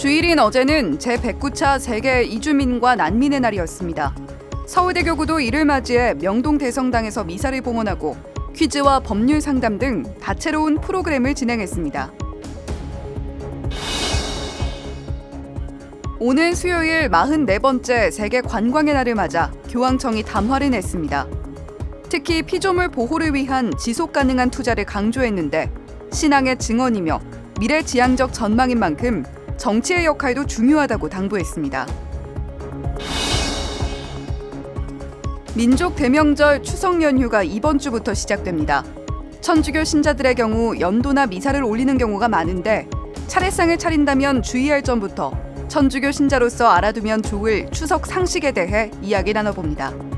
주일인 어제는 제109차 세계 이주민과 난민의 날이었습니다. 서울대교구도 이를 맞이해 명동 대성당에서 미사를 봉헌하고 퀴즈와 법률 상담 등 다채로운 프로그램을 진행했습니다. 오는 수요일 44번째 세계 관광의 날을 맞아 교황청이 담화를 냈습니다. 특히 피조물 보호를 위한 지속 가능한 투자를 강조했는데 신앙의 증언이며 미래지향적 전망인 만큼 정치의 역할도 중요하다고 당부했습니다. 민족 대명절 추석 연휴가 이번 주부터 시작됩니다. 천주교 신자들의 경우 연도나 미사를 올리는 경우가 많은데 차례상을 차린다면 주의할 점부터 천주교 신자로서 알아두면 좋을 추석 상식에 대해 이야기 나눠봅니다.